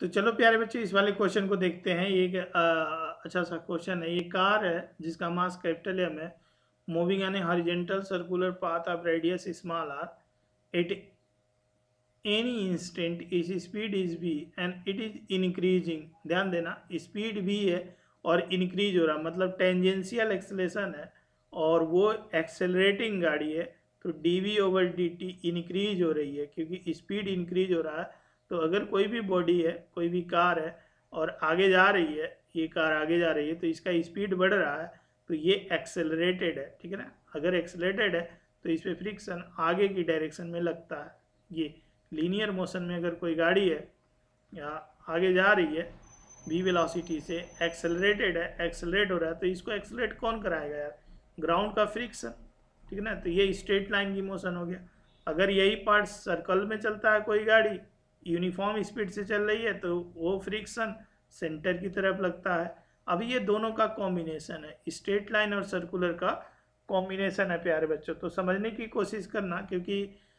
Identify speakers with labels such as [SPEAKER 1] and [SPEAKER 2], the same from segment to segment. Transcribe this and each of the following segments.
[SPEAKER 1] तो चलो प्यारे बच्चे इस वाले क्वेश्चन को देखते हैं। ये एक अच्छा सा क्वेश्चन है। ये कार है जिसका मास कैपिटल एम है, moving in horizontal circular path of radius small R at any instant its speed is v and it is increasing. ध्यान देना, स्पीड v है और इंक्रीज हो रहा, मतलब टेंजेंशियल एक्सेलेरेशन है और वो एक्सेलरेटिंग गाड़ी है। तो dv ओवर dt इंक्रीज हो रही है क्योंकि स्पीड इंक्रीज हो रहा है। तो अगर कोई भी बॉडी है, कोई भी कार है और आगे जा रही है, ये कार आगे जा रही है तो इसका स्पीड बढ़ रहा है, तो ये एक्सेलरेटेड है। ठीक है ना। अगर एक्सेलरेटेड है तो इस पर फ्रिक्शन आगे की डायरेक्शन में लगता है। ये लीनियर मोशन में अगर कोई गाड़ी है या आगे जा रही है v वेलोसिटी से, एक्सेलरेटेड है, एक्सेलरेट हो रहा है, तो इसको एक्सेलरेट कौन कराएगा यार? ग्राउंड का फ्रिक्शन। ठीक है ना। तो ये स्ट्रेट लाइन की मोशन हो गया। अगर यही पार्ट सर्कल में चलता है, कोई गाड़ी यूनिफॉर्म स्पीड से चल रही है, तो वो फ्रिक्शन सेंटर की तरफ लगता है। अब ये दोनों का कॉम्बिनेशन है, स्ट्रेट लाइन और सर्कुलर का कॉम्बिनेशन है प्यारे बच्चों। तो समझने की कोशिश करना, क्योंकि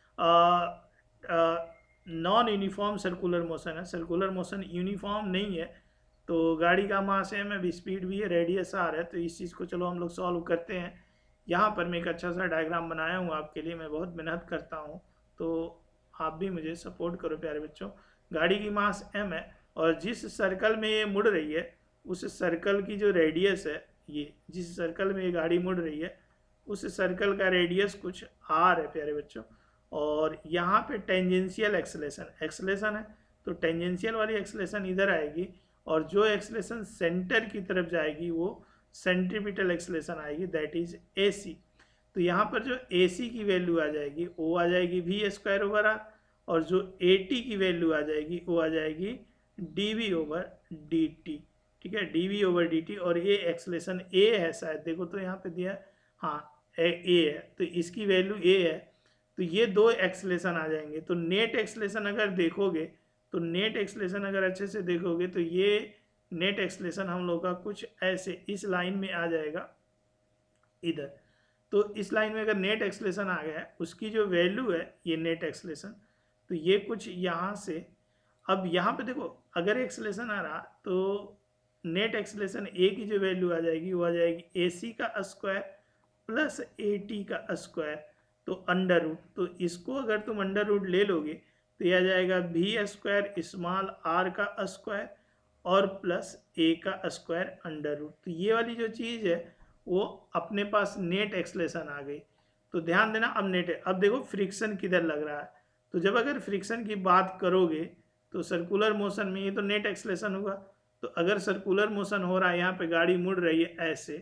[SPEAKER 1] नॉन यूनिफॉर्म सर्कुलर मोशन है, सर्कुलर मोशन यूनिफॉर्म नहीं है। तो गाड़ी का मास एम है, स्पीड भी है, रेडियस आर है। तो इस चीज़ को चलो हम लोग सॉल्व करते हैं। यहाँ पर मैं एक अच्छा सा डायग्राम बनाया हूँ आपके लिए, मैं बहुत मेहनत करता हूँ, तो आप भी मुझे सपोर्ट करो प्यारे बच्चों। गाड़ी की मास एम है और जिस सर्कल में ये मुड़ रही है, उस सर्कल की जो रेडियस है, ये जिस सर्कल में ये गाड़ी मुड़ रही है उस सर्कल का रेडियस कुछ आर है प्यारे बच्चों। और यहाँ पे टेंजेंशियल एक्सेलेरेशन है, तो टेंजेंशियल वाली एक्सेलेरेशन इधर आएगी और जो एक्सेलेरेशन सेंटर की तरफ जाएगी वो सेंट्रीपिटल एक्सेलेरेशन आएगी, दैट इज AC। तो यहाँ पर जो AC की वैल्यू आ जाएगी वो आ जाएगी v स्क्वायर ओवर आर, और जो AT की वैल्यू आ जाएगी वो आ जाएगी dv ओवर dt। ठीक है, dv ओवर dt। और ये एक्सेलेरेशन A है शायद, देखो तो यहाँ पे दिया, हाँ A है, तो इसकी वैल्यू A है। तो ये दो एक्सेलेरेशन आ जाएंगे। तो नेट एक्सेलेरेशन अगर देखोगे, तो नेट एक्सेलेरेशन अगर अच्छे से देखोगे तो ये नेट एक्सेलेरेशन हम लोग का कुछ ऐसे इस लाइन में आ जाएगा इधर। तो इस लाइन में अगर नेट एक्सेलेरेशन आ गया है, उसकी जो वैल्यू है ये नेट एक्सेलेरेशन, तो ये कुछ यहाँ से, अब यहाँ पे देखो अगर एक्सेलेरेशन आ रहा तो नेट एक्सेलेरेशन ए की जो वैल्यू आ जाएगी वो आ जाएगी AC का स्क्वायर प्लस AT का स्क्वायर, तो अंडर रूट। तो इसको अगर तुम अंडर रूट ले लोगे तो यह आ जाएगा v स्क्वायर स्मॉल r का स्क्वायर और प्लस a का स्क्वायर अंडर रूट। तो ये वाली जो चीज़ है वो अपने पास नेट एक्सेलेरेशन आ गई। तो ध्यान देना, अब नेट है। अब देखो फ्रिक्शन किधर लग रहा है, तो जब अगर फ्रिक्शन की बात करोगे तो सर्कुलर मोशन में ये तो नेट एक्सेलेरेशन होगा। तो अगर सर्कुलर मोशन हो रहा है, यहाँ पे गाड़ी मुड़ रही है ऐसे,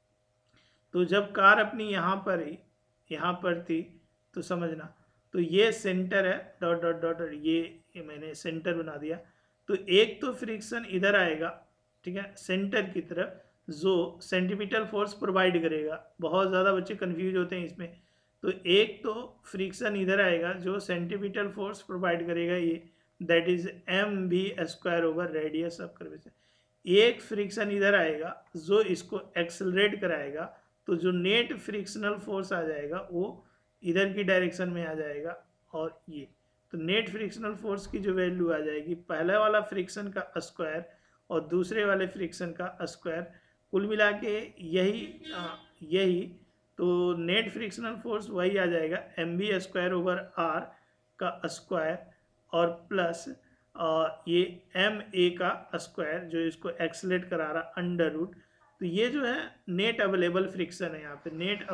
[SPEAKER 1] तो जब कार अपनी यहाँ पर थी, तो समझना, तो ये सेंटर है, डॉट डॉट डॉट, ये मैंने सेंटर बना दिया। तो एक तो फ्रिक्शन इधर आएगा, ठीक है, सेंटर की तरफ, जो सेंटीमीटर फोर्स प्रोवाइड करेगा। बहुत ज़्यादा बच्चे कंफ्यूज होते हैं इसमें। तो एक तो फ्रिक्शन इधर आएगा जो सेंटीमीटर फोर्स प्रोवाइड करेगा, ये that is mv square over radius of curvature. एक फ्रिक्शन इधर आएगा जो इसको एक्सेलरेट कराएगा, तो जो नेट फ्रिक्शनल फोर्स आ जाएगा वो इधर की डायरेक्शन में आ जाएगा। और ये तो नेट फ्रिक्शनल फोर्स की जो वैल्यू आ जाएगी, पहले वाला फ्रिक्शन का स्क्वायर और दूसरे वाले फ्रिक्शन का स्क्वायर, कुल मिला के यही तो नेट फ्रिक्शनल फोर्स वही आ जाएगा mv स्क्वायर ओवर r का स्क्वायर और प्लस ये ma का स्क्वायर जो इसको एक्सलेट करा रहा अंडर रूट। तो ये जो है नेट अवेलेबल फ्रिक्शन है, यहाँ पे नेट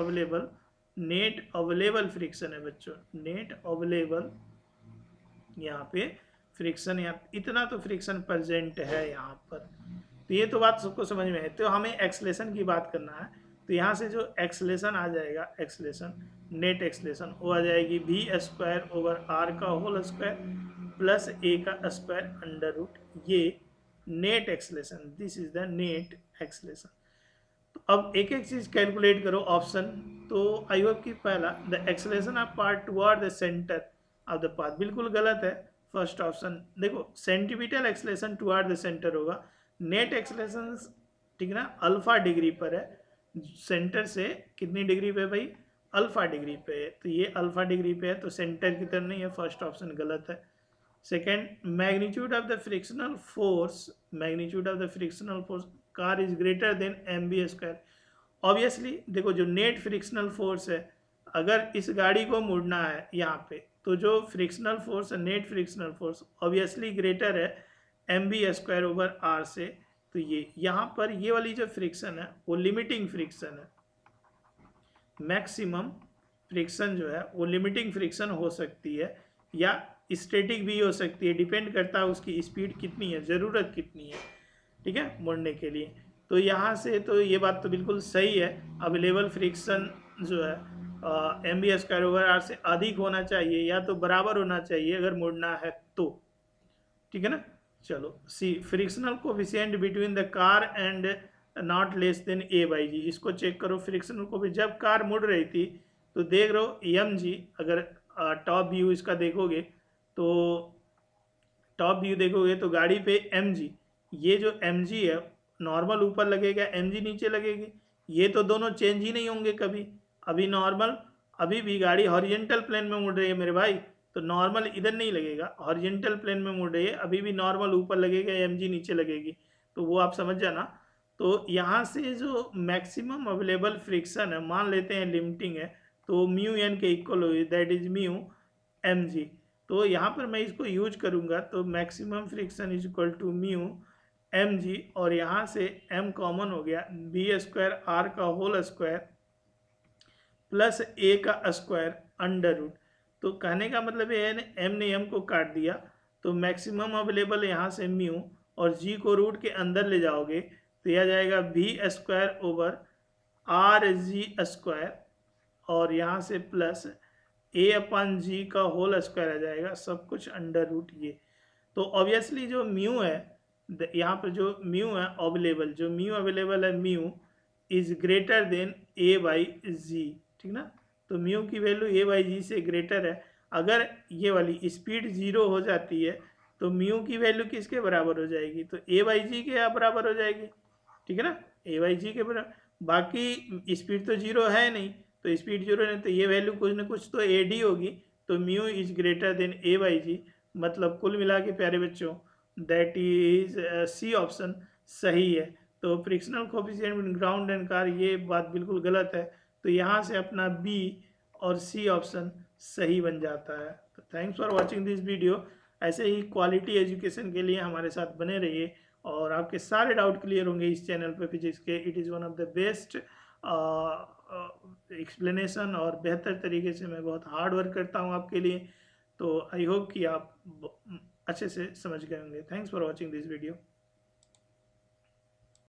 [SPEAKER 1] अवेलेबल फ्रिक्शन है बच्चों, नेट अवेलेबल यहाँ पे फ्रिक्शन, यहाँ इतना तो फ्रिक्शन प्रेजेंट है यहाँ पर। तो ये तो बात सबको समझ में है। तो हमें एक्सलेशन की बात करना है, तो यहाँ से जो एक्सलेशन आ जाएगा, एक्सलेशन नेट एक्सलेशन वो आ जाएगी v स्क्वायर ओवर r का होल स्क्वायर प्लस a का स्क्वायर अंडर रूट, ये net acceleration, this is the net acceleration. तो अब एक एक चीज कैलकुलेट करो ऑप्शन। तो आई होप कि पहला the acceleration of part toward the centre of the path, बिल्कुल गलत है फर्स्ट ऑप्शन। देखो centimetre acceleration toward the centre होगा, नेट एक्सलेशन ठीक है ना अल्फा डिग्री पर है, सेंटर से कितनी डिग्री पे भाई, अल्फा डिग्री पे है। तो ये अल्फा डिग्री पे है तो सेंटर की तरफ नहीं है, फर्स्ट ऑप्शन गलत है। Second, magnitude of the frictional force, magnitude of the frictional force car is greater than M B square. Obviously देखो जो नेट फ्रिक्शनल फोर्स है, अगर इस गाड़ी को मुड़ना है यहाँ पे, तो जो फ्रिक्शनल फोर्स है, net frictional force obviously greater है M B square over R से। तो ये यहाँ पर ये वाली जो फ्रिक्शन है वो लिमिटिंग फ्रिक्शन है। मैक्सिमम फ्रिक्शन जो है वो लिमिटिंग फ्रिक्शन हो सकती है या स्टैटिक भी हो सकती है, डिपेंड करता है उसकी स्पीड कितनी है, ज़रूरत कितनी है, ठीक है, मुड़ने के लिए। तो यहाँ से तो ये बात तो बिल्कुल सही है, अवेलेबल फ्रिक्शन जो है M B square over R से अधिक होना चाहिए या तो बराबर होना चाहिए अगर मुड़ना है तो, ठीक है ना। चलो C, frictional coefficient between the car and not less than A by G, इसको चेक करो। फ्रिक्शनल को भी जब कार मुड़ रही थी तो देख रहे हो एम जी, अगर टॉप व्यू इसका देखोगे तो टॉप व्यू देखोगे तो गाड़ी पे एम जी, ये जो एम जी है नॉर्मल ऊपर लगेगा, एम जी नीचे लगेगी, ये तो दोनों चेंज ही नहीं होंगे कभी। अभी नॉर्मल, अभी भी गाड़ी हॉरिजेंटल प्लेन में मुड़ रही है मेरे भाई, तो नॉर्मल इधर नहीं लगेगा, हॉरिजेंटल प्लेन में मुड़ रही है, अभी भी नॉर्मल ऊपर लगेगा, एम जी नीचे लगेगी, तो वो आप समझ जाना। तो यहाँ से जो मैक्सिमम अवेलेबल फ्रिक्शन है, मान लेते हैं लिमिटिंग है, तो म्यू एन के इक्वल हुई, that is mu M G. तो यहाँ पर मैं इसको यूज करूँगा तो maximum friction is equal to mu M G, और यहाँ से एम कॉमन हो गया, बी स्क्वायर आर का होल स्क्वायर प्लस ए का स्क्वायर अंडर रूट। तो कहने का मतलब ये है एम ने एम को काट दिया, तो मैक्सिमम अवेलेबल यहाँ से म्यू और जी को रूट के अंदर ले जाओगे तो यह जाएगा B square over R G square, और यहाँ से प्लस ए अपन जी का होल स्क्वायर आ जाएगा, सब कुछ अंडर रूट ये। तो ऑब्वियसली जो म्यू है यहाँ पर, जो म्यू है अवेलेबल, जो म्यू अवेलेबल है mu is greater than A by G, ठीक ना। तो म्यू की वैल्यू ए बाई जी से ग्रेटर है। अगर ये वाली स्पीड जीरो हो जाती है तो म्यू की वैल्यू किसके बराबर हो जाएगी, तो ए बाई जी के बराबर हो जाएगी, ठीक है ना, ए बाई जी के बराबर। बाकी स्पीड तो जीरो है नहीं, तो स्पीड जीरो नहीं, तो ये वैल्यू कुछ ना कुछ तो ए डी होगी, तो mu is greater than A by G. मतलब कुल मिला के प्यारे बच्चों दैट इज सी ऑप्शन सही है। तो frictional coefficient between ground and car, ये बात बिल्कुल गलत है, तो यहाँ से अपना बी और सी ऑप्शन सही बन जाता है। तो thanks for watching this video. ऐसे ही क्वालिटी एजुकेशन के लिए हमारे साथ बने रहिए और आपके सारे डाउट क्लियर होंगे इस चैनल पे फिजिक्स के। It is one of the best explanation और बेहतर तरीके से मैं बहुत हार्ड वर्क करता हूँ आपके लिए। तो आई होप कि आप अच्छे से समझ गए होंगे। Thanks for watching this video.